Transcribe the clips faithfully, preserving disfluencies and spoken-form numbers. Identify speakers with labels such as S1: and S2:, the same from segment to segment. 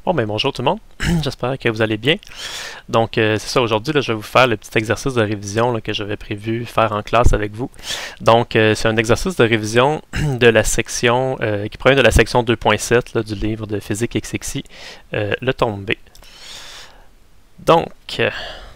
S1: Bon, ben bonjour tout le monde, j'espère que vous allez bien. Donc, euh, c'est ça, aujourd'hui, là, je vais vous faire le petit exercice de révision là, que j'avais prévu faire en classe avec vous. Donc, euh, c'est un exercice de révision de la section, euh, qui provient de la section deux point sept là, du livre de physique et sexy, euh, le tome B. Donc, euh,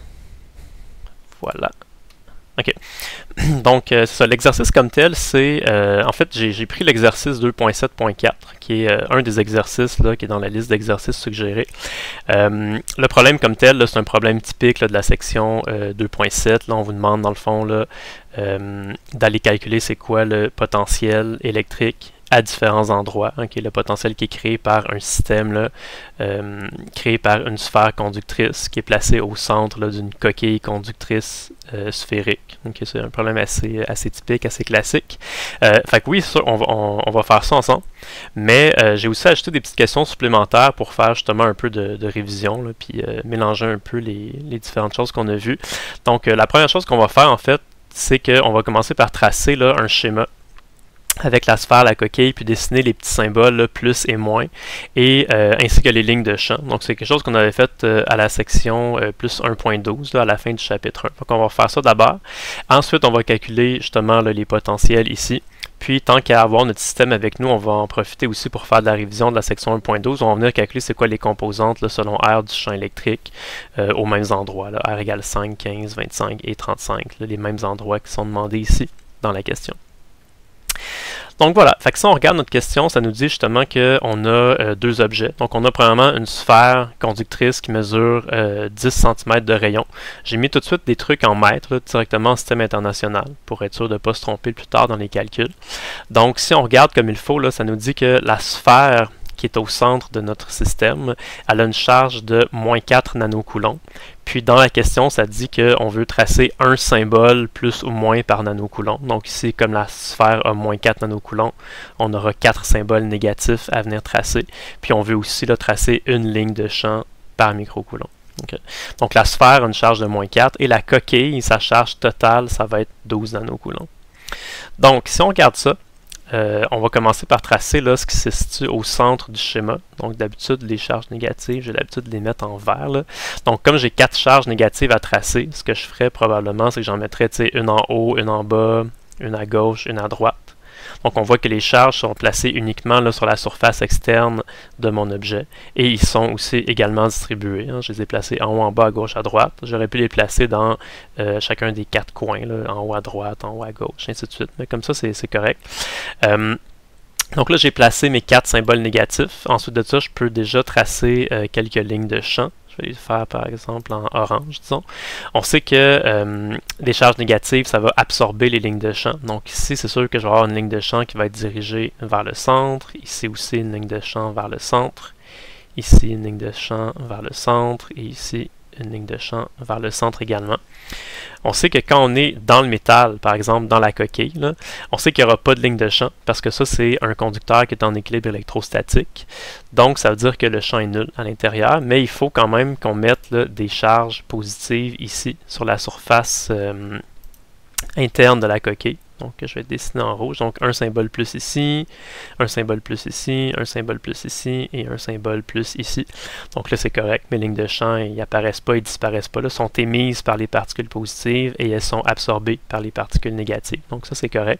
S1: voilà. OK. Donc, euh, c'est ça. L'exercice comme tel, c'est... Euh, en fait, j'ai pris l'exercice deux point sept point quatre, qui est euh, un des exercices là, qui est dans la liste d'exercices suggérés. Euh, le problème comme tel, c'est un problème typique là, de la section euh, deux point sept. Là, on vous demande, dans le fond, là, euh, d'aller calculer c'est quoi le potentiel électrique à différents endroits, hein, qui est le potentiel qui est créé par un système là, euh, créé par une sphère conductrice qui est placée au centre d'une coquille conductrice euh, sphérique. Okay, c'est un problème assez, assez typique, assez classique. Euh, fait que oui, c'est sûr, on va, on, on va faire ça ensemble, mais euh, j'ai aussi ajouté des petites questions supplémentaires pour faire justement un peu de, de révision, là, puis euh, mélanger un peu les, les différentes choses qu'on a vues. Donc euh, la première chose qu'on va faire en fait, c'est qu'on va commencer par tracer là, un schéma avec la sphère, la coquille, puis dessiner les petits symboles, là, plus et moins, et euh, ainsi que les lignes de champ. Donc c'est quelque chose qu'on avait fait euh, à la section euh, plus un point douze, là, à la fin du chapitre un. Donc on va faire ça d'abord. Ensuite, on va calculer justement là, les potentiels ici. Puis tant qu'à avoir notre système avec nous, on va en profiter aussi pour faire de la révision de la section un point douze. On va venir calculer c'est quoi les composantes là, selon R du champ électrique euh, aux mêmes endroits. Là, R égale cinq, quinze, vingt-cinq et trente-cinq. Là, les mêmes endroits qui sont demandés ici dans la question. Donc voilà, fait que si on regarde notre question, ça nous dit justement qu'on a euh, deux objets. Donc on a premièrement une sphère conductrice qui mesure euh, dix centimètres de rayon. J'ai mis tout de suite des trucs en mètres là, directement en système international pour être sûr de ne pas se tromper plus tard dans les calculs. Donc si on regarde comme il faut, là, ça nous dit que la sphère qui est au centre de notre système, elle a une charge de moins quatre nanocoulombs. Puis dans la question, ça dit qu'on veut tracer un symbole plus ou moins par nanocoulomb. Donc ici, comme la sphère a moins quatre nanocoulombs, on aura quatre symboles négatifs à venir tracer. Puis on veut aussi là, tracer une ligne de champ par microcoulomb. Okay. Donc la sphère a une charge de moins quatre et la coquille, sa charge totale, ça va être douze nanocoulombs. Donc si on regarde ça, Euh, on va commencer par tracer là, ce qui se situe au centre du schéma. Donc d'habitude, les charges négatives, j'ai l'habitude de les mettre en vert. Là. Donc comme j'ai quatre charges négatives à tracer, ce que je ferais probablement, c'est que j'en mettrais une en haut, une en bas, une à gauche, une à droite. Donc on voit que les charges sont placées uniquement là, sur la surface externe de mon objet. Et ils sont aussi également distribués. Hein. Je les ai placés en haut, en bas, à gauche, à droite. J'aurais pu les placer dans euh, chacun des quatre coins, là, en haut à droite, en haut à gauche, ainsi de suite. Mais comme ça, c'est correct. Euh, donc là, j'ai placé mes quatre symboles négatifs. Ensuite de ça, je peux déjà tracer euh, quelques lignes de champ. Je vais les faire par exemple en orange, disons. On sait que euh, les charges négatives, ça va absorber les lignes de champ. Donc ici, c'est sûr que je vais avoir une ligne de champ qui va être dirigée vers le centre. Ici aussi, une ligne de champ vers le centre. Ici, une ligne de champ vers le centre. Et ici, une ligne de champ vers le centre également. On sait que quand on est dans le métal, par exemple dans la coquille, là, on sait qu'il n'y aura pas de ligne de champ parce que ça, c'est un conducteur qui est en équilibre électrostatique. Donc, ça veut dire que le champ est nul à l'intérieur, mais il faut quand même qu'on mette là, des charges positives ici sur la surface euh, interne de la coquille. Donc, je vais dessiner en rouge. Donc, un symbole plus ici, un symbole plus ici, un symbole plus ici et un symbole plus ici. Donc là, c'est correct. Mes lignes de champ, ils n'apparaissent pas, ils disparaissent pas. Là, sont émises par les particules positives et elles sont absorbées par les particules négatives. Donc ça, c'est correct.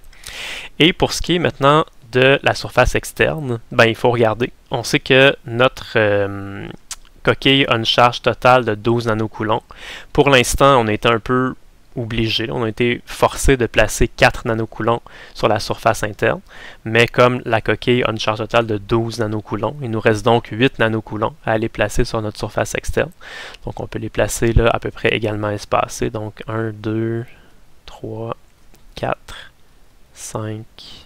S1: Et pour ce qui est maintenant de la surface externe, ben, il faut regarder. On sait que notre euh, coquille a une charge totale de douze nanocoulombs. Pour l'instant, on a été un peu obligé, on a été forcé de placer quatre nanocoulombs sur la surface interne, mais comme la coquille a une charge totale de douze nanocoulombs, il nous reste donc huit nanocoulombs à aller placer sur notre surface externe. Donc on peut les placer là à peu près également espacés, donc un, deux, trois, quatre, cinq,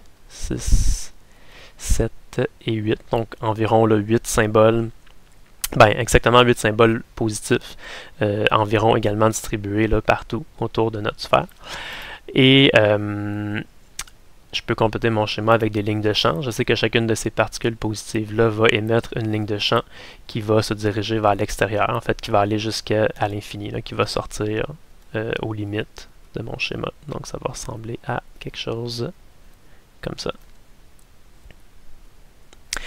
S1: six, sept et huit, donc environ là, huit symboles. Ben, exactement huit symboles positifs, euh, environ également distribués là, partout autour de notre sphère. Et euh, je peux compléter mon schéma avec des lignes de champ. Je sais que chacune de ces particules positives-là va émettre une ligne de champ qui va se diriger vers l'extérieur, en fait, qui va aller jusqu'à l'infini, qui va sortir euh, aux limites de mon schéma. Donc ça va ressembler à quelque chose comme ça.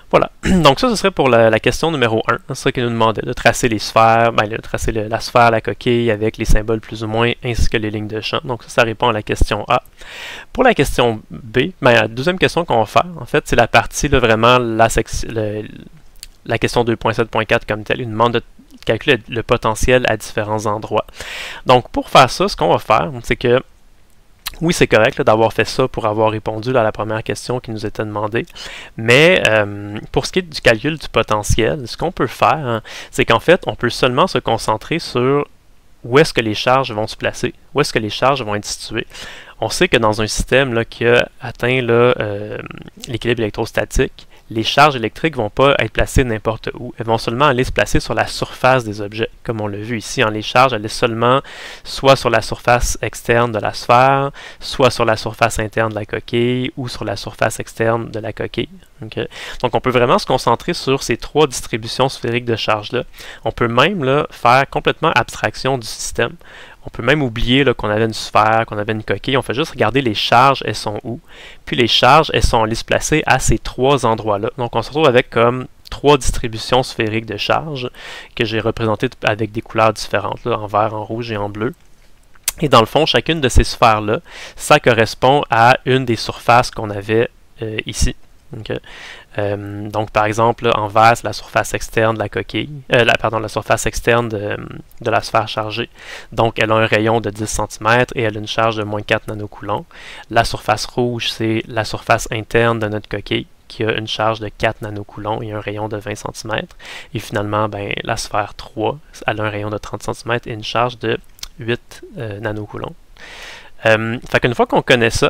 S1: Voilà, donc ça ce serait pour la, la question numéro un. C'est ça qu'il nous demandait, de tracer les sphères, ben, de tracer le, la sphère, la coquille avec les symboles plus ou moins, ainsi que les lignes de champ. Donc ça, ça répond à la question A. Pour la question B, ben, la deuxième question qu'on va faire, en fait, c'est la partie, là, vraiment, la, le, la question deux point sept point quatre comme telle. Il nous demande de calculer le, le potentiel à différents endroits. Donc pour faire ça, ce qu'on va faire, c'est que oui, c'est correct d'avoir fait ça pour avoir répondu là, à la première question qui nous était demandée, mais euh, pour ce qui est du calcul du potentiel, ce qu'on peut faire, hein, c'est qu'en fait, on peut seulement se concentrer sur où est-ce que les charges vont se placer, où est-ce que les charges vont être situées. On sait que dans un système là, qui a atteint euh, l'équilibre électrostatique, les charges électriques ne vont pas être placées n'importe où. Elles vont seulement aller se placer sur la surface des objets. Comme on l'a vu ici, hein, les charges allaient seulement soit sur la surface externe de la sphère, soit sur la surface interne de la coquille, ou sur la surface externe de la coquille. Okay? Donc on peut vraiment se concentrer sur ces trois distributions sphériques de charges-là. On peut même là, faire complètement abstraction du système. On peut même oublier qu'on avait une sphère, qu'on avait une coquille. On fait juste regarder les charges, elles sont où. Puis les charges, elles sont allées se placer à ces trois endroits-là. Donc on se retrouve avec comme trois distributions sphériques de charges que j'ai représentées avec des couleurs différentes, là, en vert, en rouge et en bleu. Et dans le fond, chacune de ces sphères-là, ça correspond à une des surfaces qu'on avait euh, ici. Okay. Euh, donc, par exemple, là, en vert, c'est la surface externe de la coquille, euh, la, pardon, la surface externe de, de la sphère chargée. Donc, elle a un rayon de dix centimètres et elle a une charge de moins quatre nanocoulombs. La surface rouge, c'est la surface interne de notre coquille qui a une charge de quatre nanocoulombs et un rayon de vingt centimètres. Et finalement, ben, la sphère trois, elle a un rayon de trente centimètres et une charge de huit euh, nanocoulombs. Euh, fait qu'une fois qu'on connaît ça,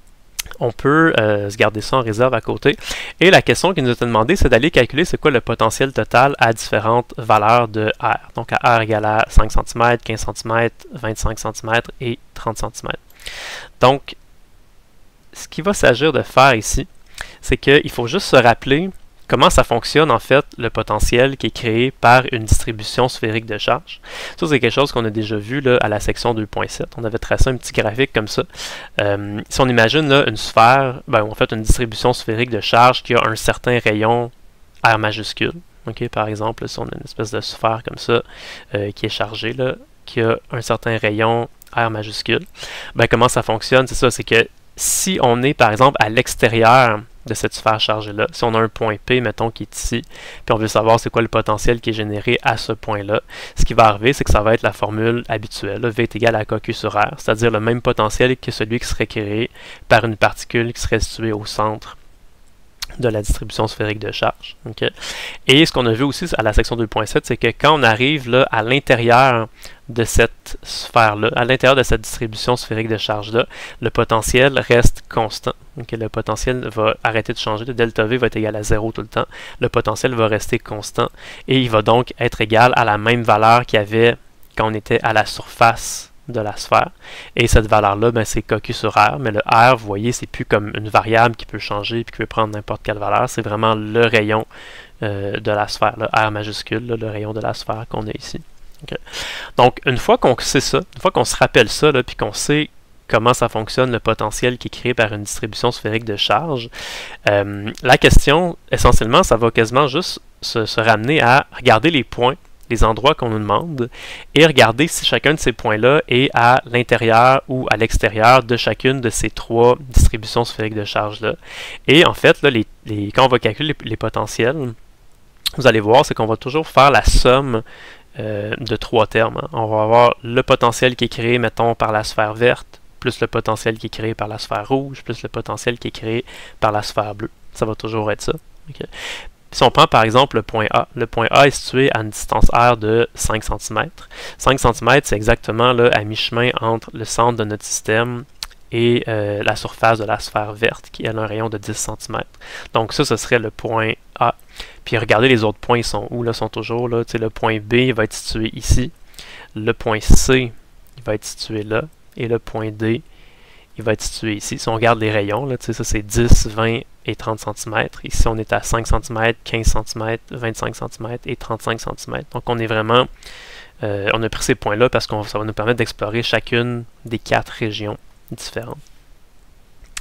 S1: on peut euh, se garder ça en réserve à côté. Et la question qui nous a été demandée, c'est d'aller calculer c'est quoi le potentiel total à différentes valeurs de R. Donc à R égale à cinq centimètres, quinze centimètres, vingt-cinq centimètres et trente centimètres. Donc, ce qu'il va s'agir de faire ici, c'est qu'il faut juste se rappeler comment ça fonctionne en fait le potentiel qui est créé par une distribution sphérique de charge. Ça, c'est quelque chose qu'on a déjà vu là, à la section deux point sept. On avait tracé un petit graphique comme ça. Euh, si on imagine là, une sphère, ben, en fait une distribution sphérique de charge qui a un certain rayon R majuscule. Okay, par exemple, là, si on a une espèce de sphère comme ça euh, qui est chargée, là, qui a un certain rayon R majuscule, ben, comment ça fonctionne? C'est ça, c'est que si on est par exemple à l'extérieur de cette sphère chargée-là, si on a un point P, mettons, qui est ici, puis on veut savoir c'est quoi le potentiel qui est généré à ce point-là, ce qui va arriver, c'est que ça va être la formule habituelle, là, V est égal à K Q sur R, c'est-à-dire le même potentiel que celui qui serait créé par une particule qui serait située au centre de la distribution sphérique de charge. Okay? Et ce qu'on a vu aussi à la section deux point sept, c'est que quand on arrive là, à l'intérieur de cette sphère-là, à l'intérieur de cette distribution sphérique de charge-là, le potentiel reste constant. Okay? Le potentiel va arrêter de changer. Le delta V va être égal à zéro tout le temps. Le potentiel va rester constant et il va donc être égal à la même valeur qu'il y avait quand on était à la surface de la sphère. Et cette valeur-là, ben, c'est K Q sur R, mais le R, vous voyez, c'est plus comme une variable qui peut changer et qui peut prendre n'importe quelle valeur. C'est vraiment le rayon euh, de la sphère, là, R majuscule, là, le rayon de la sphère qu'on a ici. Okay. Donc, une fois qu'on sait ça, une fois qu'on se rappelle ça, puis qu'on sait comment ça fonctionne, le potentiel qui est créé par une distribution sphérique de charge, euh, la question, essentiellement, ça va quasiment juste se, se ramener à regarder les points, les endroits qu'on nous demande, et regarder si chacun de ces points-là est à l'intérieur ou à l'extérieur de chacune de ces trois distributions sphériques de charge-là. Et en fait, là, les, les, quand on va calculer les, les potentiels, vous allez voir, c'est qu'on va toujours faire la somme euh, de trois termes. Hein. On va avoir le potentiel qui est créé, mettons, par la sphère verte, plus le potentiel qui est créé par la sphère rouge, plus le potentiel qui est créé par la sphère bleue. Ça va toujours être ça. Okay. Si on prend par exemple le point A, le point A est situé à une distance R de cinq centimètres. cinq centimètres, c'est exactement là, à mi-chemin entre le centre de notre système et euh, la surface de la sphère verte, qui a un rayon de dix centimètres. Donc ça, ce serait le point A. Puis regardez les autres points, ils sont où? Là, sont toujours là. Tu sais, le point B il va être situé ici. Le point C, il va être situé là. Et le point D, il va être situé ici. Si on regarde les rayons, là, ça c'est dix, vingt et trente centimètres. Ici, on est à cinq centimètres, quinze centimètres, vingt-cinq centimètres et trente-cinq centimètres. Donc, on est vraiment... Euh, on a pris ces points-là parce que ça va nous permettre d'explorer chacune des quatre régions différentes.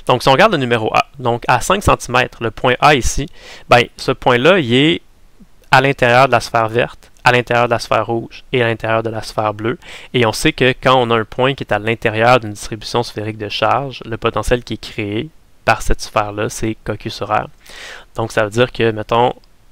S1: Donc, si on regarde le numéro A, donc à cinq centimètres, le point A ici, ben, ce point-là, il est à l'intérieur de la sphère verte, à l'intérieur de la sphère rouge et à l'intérieur de la sphère bleue. Et on sait que quand on a un point qui est à l'intérieur d'une distribution sphérique de charge, le potentiel qui est créé par cette sphère-là, c'est K Q sur R. Donc, ça veut dire que, mettons,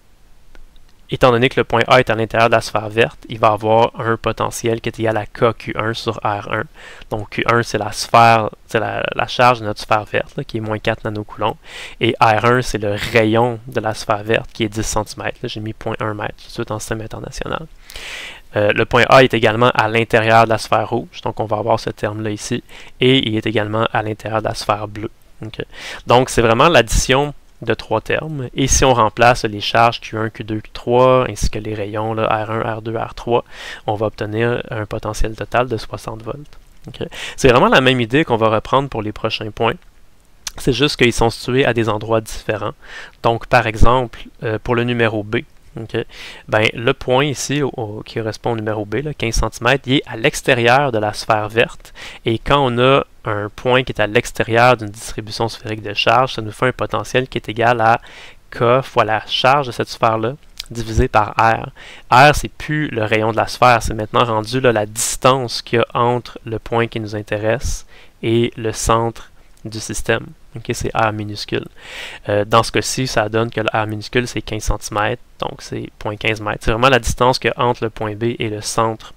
S1: étant donné que le point A est à l'intérieur de la sphère verte, il va avoir un potentiel qui est égal à K Q un sur R un. Donc Q un, c'est la sphère, c'est la, la charge de notre sphère verte, là, qui est moins quatre nanocoulombs. Et R un, c'est le rayon de la sphère verte, qui est dix centimètres. J'ai mis zéro point un mètre, tout de suite en système international. Euh, le point A est également à l'intérieur de la sphère rouge, donc on va avoir ce terme-là ici. Et il est également à l'intérieur de la sphère bleue. Okay. Donc c'est vraiment l'addition de trois termes. Et si on remplace les charges Q un, Q deux, Q trois, ainsi que les rayons là, R un, R deux, R trois, on va obtenir un potentiel total de soixante volts. Okay. C'est vraiment la même idée qu'on va reprendre pour les prochains points. C'est juste qu'ils sont situés à des endroits différents. Donc, par exemple, euh, pour le numéro B, okay, ben, le point ici, au, au, qui correspond au numéro B, là, quinze centimètres, il est à l'extérieur de la sphère verte. Et quand on a un point qui est à l'extérieur d'une distribution sphérique de charge, ça nous fait un potentiel qui est égal à K fois la charge de cette sphère-là, divisé par R. R, c'est plus le rayon de la sphère, c'est maintenant rendu là, la distance qu'il y a entre le point qui nous intéresse et le centre du système. Okay, c'est R minuscule. Euh, dans ce cas-ci, ça donne que le R minuscule, c'est quinze centimètres, donc c'est zéro point quinze mètres. C'est vraiment la distance qu'il y a entre le point B et le centre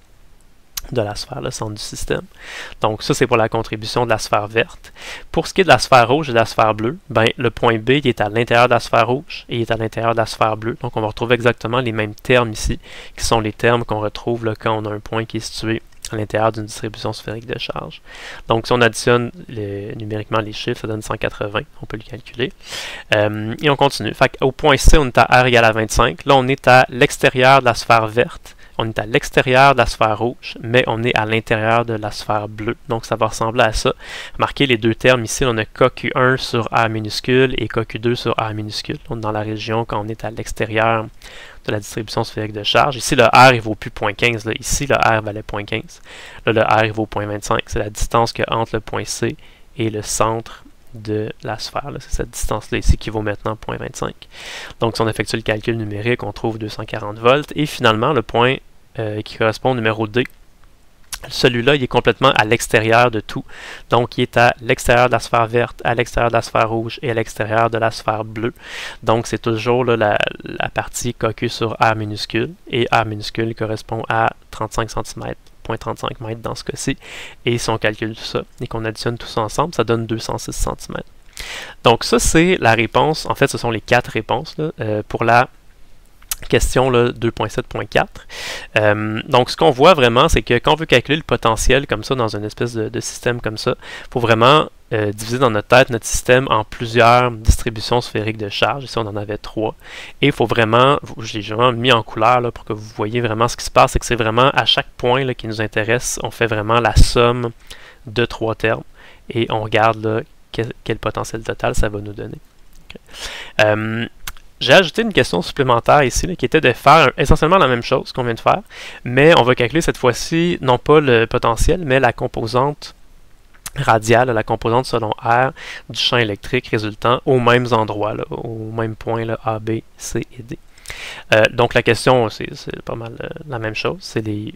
S1: de la sphère, le centre du système. Donc ça, c'est pour la contribution de la sphère verte. Pour ce qui est de la sphère rouge et de la sphère bleue, ben, le point B il est à l'intérieur de la sphère rouge et il est à l'intérieur de la sphère bleue. Donc on va retrouver exactement les mêmes termes ici, qui sont les termes qu'on retrouve là, quand on a un point qui est situé à l'intérieur d'une distribution sphérique de charge. Donc si on additionne les, numériquement les chiffres, ça donne cent quatre-vingts, on peut le calculer. Euh, et on continue. Fait au point C, on est à R égale à vingt-cinq. Là, on est à l'extérieur de la sphère verte. On est à l'extérieur de la sphère rouge, mais on est à l'intérieur de la sphère bleue. Donc, ça va ressembler à ça. Remarquez les deux termes ici. On a K Q un sur R minuscule et K Q deux sur R minuscule. On est dans la région quand on est à l'extérieur de la distribution sphérique de charge. Ici, le R, il vaut plus zéro point quinze. Là. Ici, le R valait zéro point quinze. Là, le R, il vaut zéro point vingt-cinq. C'est la distance qu'il y a entre le point C et le centre de la sphère. C'est cette distance-là ici qui vaut maintenant zéro point vingt-cinq. Donc, si on effectue le calcul numérique, on trouve deux cent quarante volts. Et finalement, le point euh, qui correspond au numéro D, celui-là, il est complètement à l'extérieur de tout. Donc, il est à l'extérieur de la sphère verte, à l'extérieur de la sphère rouge et à l'extérieur de la sphère bleue. Donc, c'est toujours là, la, la partie K Q sur R minuscule. Et R minuscule correspond à trente-cinq centimètres. zéro point trente-cinq mètres dans ce cas-ci. Et si on calcule tout ça et qu'on additionne tout ça ensemble, ça donne deux cent six centimètres. Donc ça, c'est la réponse. En fait, ce sont les quatre réponses là, euh, pour la question là, deux point sept point quatre. Euh, donc ce qu'on voit vraiment, c'est que quand on veut calculer le potentiel comme ça dans une espèce de, de système comme ça, il faut vraiment euh, diviser dans notre tête notre système en plusieurs distributions sphériques de charge. Ici, on en avait trois. Et il faut vraiment, j'ai vraiment mis en couleur là, pour que vous voyez vraiment ce qui se passe, c'est que c'est vraiment à chaque point là, qui nous intéresse, on fait vraiment la somme de trois termes et on regarde là, quel, quel potentiel total ça va nous donner. Okay. Euh, J'ai ajouté une question supplémentaire ici, là, qui était de faire essentiellement la même chose qu'on vient de faire, mais on va calculer cette fois-ci, non pas le potentiel, mais la composante radiale, la composante selon R du champ électrique résultant aux mêmes endroits, là, aux mêmes points là, A, B, C et D. Euh, donc la question, c'est pas mal euh, la même chose, c'est les...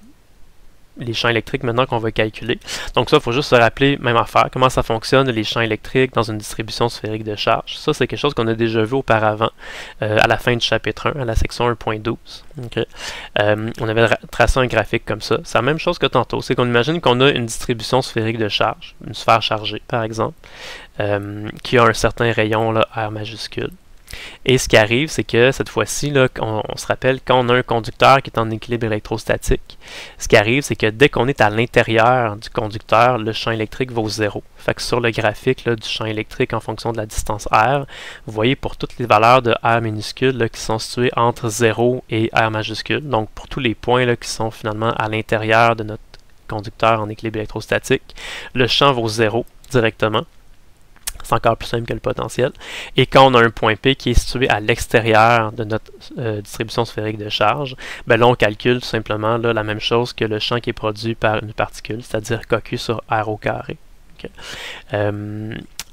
S1: les champs électriques maintenant qu'on va calculer. Donc ça, il faut juste se rappeler, même affaire, comment ça fonctionne les champs électriques dans une distribution sphérique de charge. Ça, c'est quelque chose qu'on a déjà vu auparavant euh, à la fin du chapitre un, à la section un point douze. Okay. Euh, on avait tracé un graphique comme ça. C'est la même chose que tantôt. C'est qu'on imagine qu'on a une distribution sphérique de charge, une sphère chargée, par exemple, euh, qui a un certain rayon là, R majuscule. Et ce qui arrive, c'est que cette fois-ci, on, on se rappelle, quand on a un conducteur qui est en équilibre électrostatique, ce qui arrive, c'est que dès qu'on est à l'intérieur du conducteur, le champ électrique vaut zéro. Fait que sur le graphique là, du champ électrique en fonction de la distance R, vous voyez pour toutes les valeurs de R minuscule là, qui sont situées entre zéro et R majuscule, donc pour tous les points là, qui sont finalement à l'intérieur de notre conducteur en équilibre électrostatique, le champ vaut zéro directement. C'est encore plus simple que le potentiel. Et quand on a un point P qui est situé à l'extérieur de notre euh, distribution sphérique de charge, ben là, on calcule tout simplement là, la même chose que le champ qui est produit par une particule, c'est-à-dire K Q sur R au carré. Okay. Euh,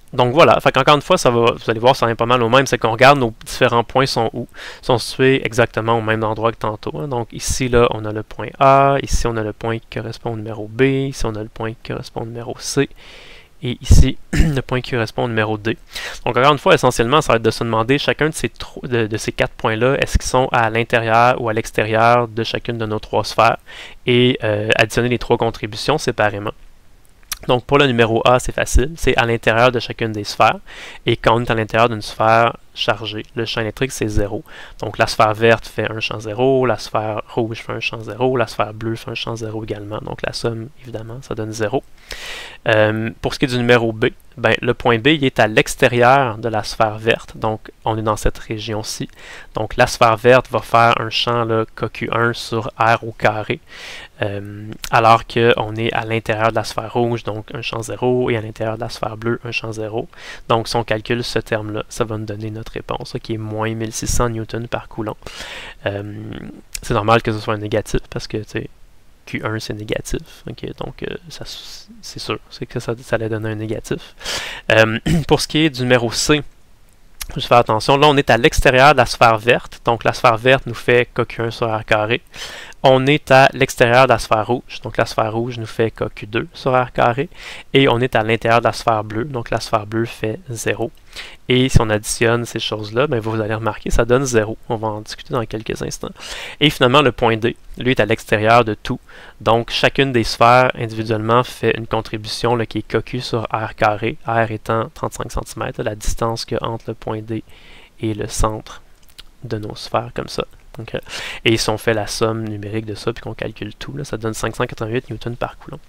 S1: Donc voilà, fait qu'encore une fois, ça va, vous allez voir, ça revient pas mal au même, c'est qu'on regarde nos différents points sont où, sont situés exactement au même endroit que tantôt. Hein. Donc ici, là, on a le point A, ici, on a le point qui correspond au numéro B, ici, on a le point qui correspond au numéro C, et ici, le point qui correspond au numéro D. Donc encore une fois, essentiellement, ça va être de se demander chacun de ces, de, de ces quatre points-là, est-ce qu'ils sont à l'intérieur ou à l'extérieur de chacune de nos trois sphères, et euh, additionner les trois contributions séparément. Donc pour le numéro A, c'est facile, c'est à l'intérieur de chacune des sphères, et quand on est à l'intérieur d'une sphère chargée, le champ électrique c'est zéro. Donc la sphère verte fait un champ zéro, la sphère rouge fait un champ zéro, la sphère bleue fait un champ zéro également, donc la somme, évidemment, ça donne zéro. Euh, pour ce qui est du numéro B, ben, le point B il est à l'extérieur de la sphère verte, donc on est dans cette région-ci. Donc la sphère verte va faire un champ là, K Q un sur R au carré, euh, alors qu'on est à l'intérieur de la sphère rouge, donc un champ zéro, et à l'intérieur de la sphère bleue, un champ zéro. Donc si on calcule ce terme-là, ça va nous donner notre réponse, qui est moins mille six cents newtons par coulomb. Euh, c'est normal que ce soit un négatif, parce que Q un c'est négatif, okay, donc euh, c'est sûr, c'est que ça, ça allait donner un négatif. Euh, pour ce qui est du numéro C, juste faire attention, là on est à l'extérieur de la sphère verte, donc la sphère verte nous fait K Q un sur R carré. On est à l'extérieur de la sphère rouge, donc la sphère rouge nous fait K Q deux sur R carré, et on est à l'intérieur de la sphère bleue, donc la sphère bleue fait zéro. Et si on additionne ces choses-là, ben vous allez remarquer, ça donne zéro. On va en discuter dans quelques instants. Et finalement, le point D, lui, est à l'extérieur de tout. Donc, chacune des sphères individuellement fait une contribution là, qui est K Q sur R carré, R étant trente-cinq centimètres, la distance qu'il y a entre le point D et le centre de nos sphères, comme ça. Okay. Et si on fait la somme numérique de ça, puis qu'on calcule tout, là, ça donne cinq cent quatre-vingt-huit newtons par coulomb.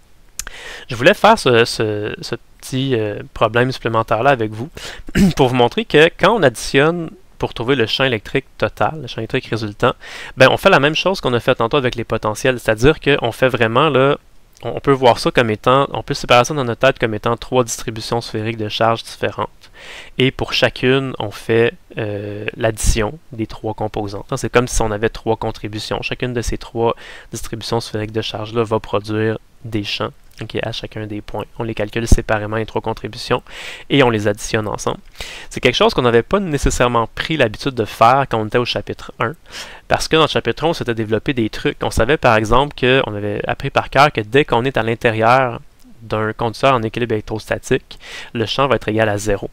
S1: Je voulais faire ce, ce, ce petit euh, problème supplémentaire-là avec vous pour vous montrer que quand on additionne pour trouver le champ électrique total, le champ électrique résultant, ben on fait la même chose qu'on a fait tantôt avec les potentiels, c'est-à-dire qu'on fait vraiment, là, on peut voir ça comme étant, on peut séparer ça dans notre tête comme étant trois distributions sphériques de charges différentes. Et pour chacune, on fait euh, l'addition des trois composantes. C'est comme si on avait trois contributions. Chacune de ces trois distributions sphériques de charges-là va produire des champs okay, à chacun des points. On les calcule séparément, les trois contributions, et on les additionne ensemble. C'est quelque chose qu'on n'avait pas nécessairement pris l'habitude de faire quand on était au chapitre un, parce que dans le chapitre un, on s'était développé des trucs. On savait par exemple qu'on avait appris par cœur que dès qu'on est à l'intérieur d'un conducteur en équilibre électrostatique, le champ va être égal à zéro.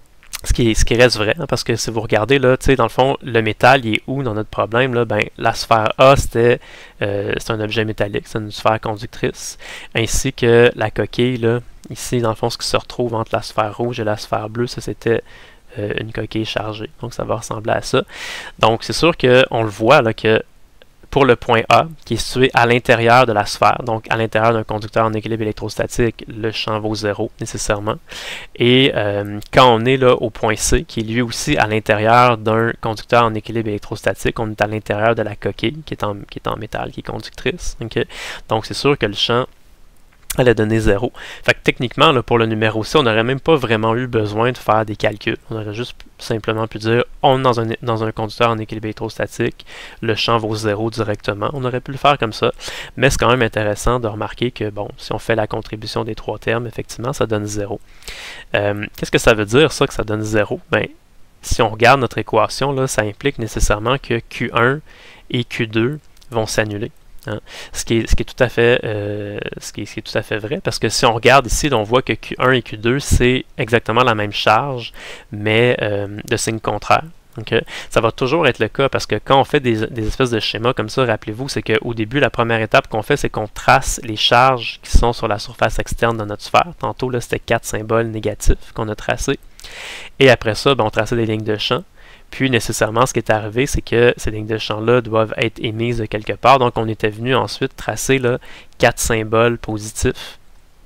S1: Ce qui, ce qui reste vrai, hein, parce que si vous regardez, là, dans le fond, le métal, il est où dans notre problème? Là? Ben, la sphère A, c'était euh, un objet métallique, c'est une sphère conductrice, ainsi que la coquille, là, ici, dans le fond, ce qui se retrouve entre la sphère rouge et la sphère bleue, ça c'était euh, une coquille chargée. Donc, ça va ressembler à ça. Donc, c'est sûr qu'on le voit, là, que pour le point A, qui est situé à l'intérieur de la sphère, donc à l'intérieur d'un conducteur en équilibre électrostatique, le champ vaut zéro nécessairement. Et euh, quand on est là au point C, qui est lui aussi à l'intérieur d'un conducteur en équilibre électrostatique, on est à l'intérieur de la coquille qui est en, qui est en métal, qui est conductrice. Okay? Donc c'est sûr que le champ elle a donné zéro. Fait que techniquement, là, pour le numéro C, on n'aurait même pas vraiment eu besoin de faire des calculs. On aurait juste simplement pu dire, on est dans un, dans un conducteur en équilibre électrostatique, le champ vaut zéro directement. On aurait pu le faire comme ça, mais c'est quand même intéressant de remarquer que, bon, si on fait la contribution des trois termes, effectivement, ça donne zéro. Euh, Qu'est-ce que ça veut dire, ça, que ça donne zéro? Ben, si on regarde notre équation, là, ça implique nécessairement que Q un et Q deux vont s'annuler. Hein. Ce, qui est, ce, qui est tout à fait, euh, ce, qui est, ce qui est tout à fait vrai, parce que si on regarde ici, on voit que Q un et Q deux, c'est exactement la même charge, mais euh, de signe contraire. Okay? Ça va toujours être le cas, parce que quand on fait des, des espèces de schémas comme ça, rappelez-vous, c'est qu'au début, la première étape qu'on fait, c'est qu'on trace les charges qui sont sur la surface externe de notre sphère. Tantôt, là, c'était quatre symboles négatifs qu'on a tracés. Et après ça, ben, on traçait des lignes de champ. Puis, nécessairement, ce qui est arrivé, c'est que ces lignes de champ-là doivent être émises de quelque part. Donc, on était venu ensuite tracer là, quatre symboles positifs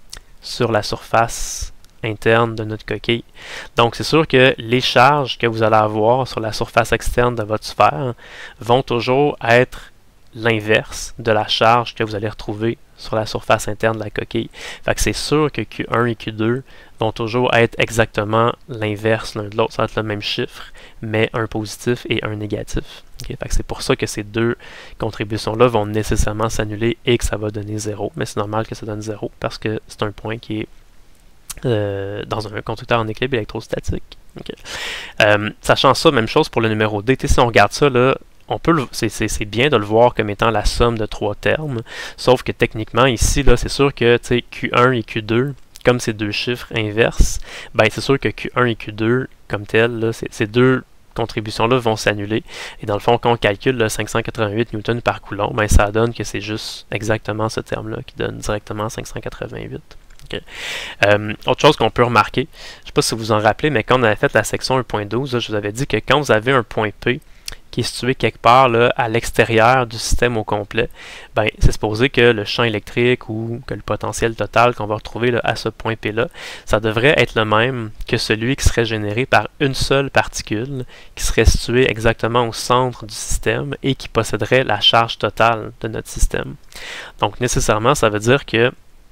S1: sur la surface interne de notre coquille. Donc, c'est sûr que les charges que vous allez avoir sur la surface externe de votre sphère vont toujours être l'inverse de la charge que vous allez retrouver sur la surface interne de la coquille. Fait que c'est sûr que Q un et Q deux vont toujours être exactement l'inverse l'un de l'autre. Ça va être le même chiffre, mais un positif et un négatif. Okay? Fait que c'est pour ça que ces deux contributions-là vont nécessairement s'annuler et que ça va donner zéro. Mais c'est normal que ça donne zéro parce que c'est un point qui est euh, dans un conducteur en équilibre électrostatique. Okay. Euh, sachant ça, même chose pour le numéro D. Si on regarde ça, là, on peut c'est bien de le voir comme étant la somme de trois termes, sauf que techniquement, ici, c'est sûr que Q un et Q deux, comme ces deux chiffres inverses, ben, c'est sûr que Q un et Q deux, comme tel, là, ces deux contributions-là vont s'annuler. Et dans le fond, quand on calcule le cinq cent quatre-vingt-huit newtons par coulomb, ben, ça donne que c'est juste exactement ce terme-là qui donne directement cinq cent quatre-vingt-huit. Okay. Euh, autre chose qu'on peut remarquer, je ne sais pas si vous vous en rappelez, mais quand on avait fait la section un point douze, là, je vous avais dit que quand vous avez un point P qui est situé quelque part là, à l'extérieur du système au complet, ben, c'est supposé que le champ électrique ou que le potentiel total qu'on va retrouver là, à ce point P-là, ça devrait être le même que celui qui serait généré par une seule particule qui serait située exactement au centre du système et qui posséderait la charge totale de notre système. Donc nécessairement, ça veut dire que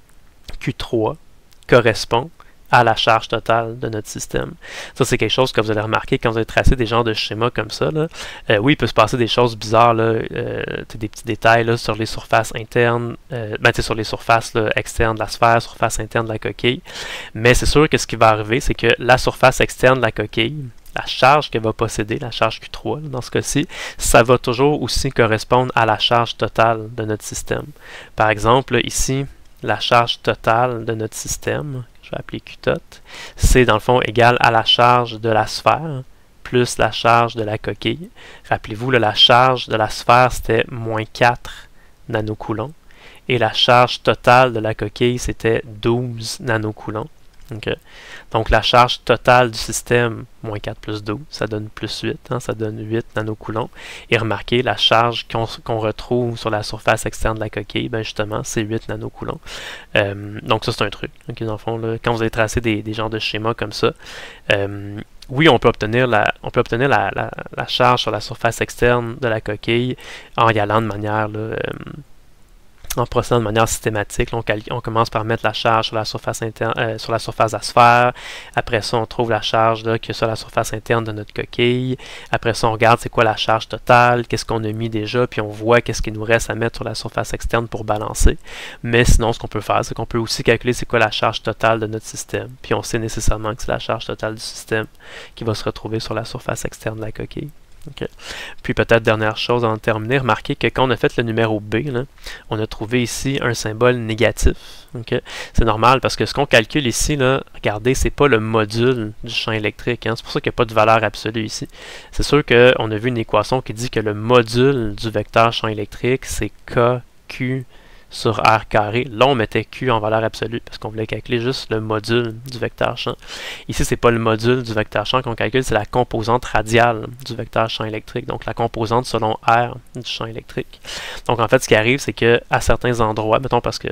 S1: Q trois correspond à la charge totale de notre système. Ça, c'est quelque chose que vous allez remarquer quand vous allez tracer des genres de schémas comme ça. Là. Euh, oui, il peut se passer des choses bizarres, là, euh, des petits détails là, sur les surfaces internes, euh, ben, sur les surfaces là, externes de la sphère, surface interne de la coquille. Mais c'est sûr que ce qui va arriver, c'est que la surface externe de la coquille, la charge qu'elle va posséder, la charge Q trois, là, dans ce cas-ci, ça va toujours aussi correspondre à la charge totale de notre système. Par exemple, là, ici, la charge totale de notre système, je vais appeler Q tot, c'est dans le fond égal à la charge de la sphère plus la charge de la coquille. Rappelez-vous, la charge de la sphère, c'était moins quatre nanocoulombs et la charge totale de la coquille, c'était douze nanocoulombs. Okay. Donc la charge totale du système, moins quatre plus douze, ça donne plus huit, hein, ça donne huit nanocoulombs. Et remarquez, la charge qu'on qu'on retrouve sur la surface externe de la coquille, ben justement, c'est huit nanocoulombs. Euh, donc ça, c'est un truc. Okay, dans le fond, là, quand vous allez tracer des, des genres de schémas comme ça, euh, oui, on peut obtenir, la, on peut obtenir la, la, la charge sur la surface externe de la coquille en y allant de manière... Là, euh, en procédant de manière systématique. Là, on, on commence par mettre la charge sur la surface interne, euh, sur la surface de la sphère. Après ça, on trouve la charge là, qui est sur la surface interne de notre coquille. Après ça, on regarde c'est quoi la charge totale, qu'est-ce qu'on a mis déjà, puis on voit qu'est-ce qu'il nous reste à mettre sur la surface externe pour balancer. Mais sinon, ce qu'on peut faire, c'est qu'on peut aussi calculer c'est quoi la charge totale de notre système. Puis on sait nécessairement que c'est la charge totale du système qui va se retrouver sur la surface externe de la coquille. Okay. Puis peut-être dernière chose en terminer, remarquez que quand on a fait le numéro B, là, on a trouvé ici un symbole négatif. Okay. C'est normal parce que ce qu'on calcule ici, là, regardez, c'est pas le module du champ électrique. Hein. C'est pour ça qu'il n'y a pas de valeur absolue ici. C'est sûr qu'on a vu une équation qui dit que le module du vecteur champ électrique, c'est K Q sur R carré. Là, on mettait Q en valeur absolue parce qu'on voulait calculer juste le module du vecteur champ. Ici, c'est pas le module du vecteur champ qu'on calcule, c'est la composante radiale du vecteur champ électrique, donc la composante selon R du champ électrique. Donc, en fait, ce qui arrive, c'est que à certains endroits, mettons parce que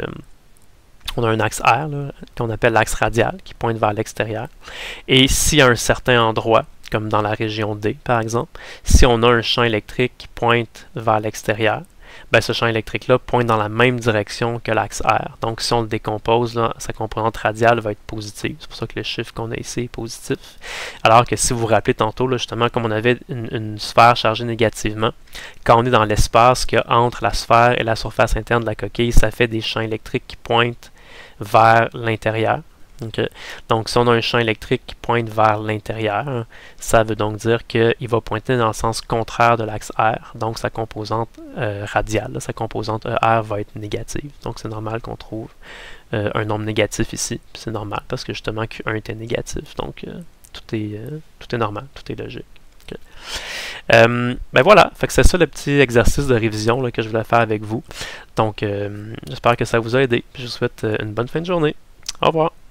S1: on a un axe R qu'on appelle l'axe radial qui pointe vers l'extérieur. Et si à un certain endroit, comme dans la région D, par exemple, si on a un champ électrique qui pointe vers l'extérieur, ben, ce champ électrique-là pointe dans la même direction que l'axe R. Donc, si on le décompose, là, sa composante radiale va être positive. C'est pour ça que le chiffre qu'on a ici est positif. Alors que si vous vous rappelez tantôt, là, justement, comme on avait une, une sphère chargée négativement, quand on est dans l'espace qu'il y a entre la sphère et la surface interne de la coquille, ça fait des champs électriques qui pointent vers l'intérieur. Okay. Donc, si on a un champ électrique qui pointe vers l'intérieur, ça veut donc dire qu'il va pointer dans le sens contraire de l'axe R. Donc, sa composante euh, radiale, là, sa composante E R va être négative. Donc, c'est normal qu'on trouve euh, un nombre négatif ici. C'est normal parce que justement Q un était négatif. Donc, euh, tout, est, euh, tout est normal, tout est logique. Okay. Euh, ben voilà, fait que c'est ça le petit exercice de révision là, que je voulais faire avec vous. Donc, euh, j'espère que ça vous a aidé. Je vous souhaite une bonne fin de journée. Au revoir.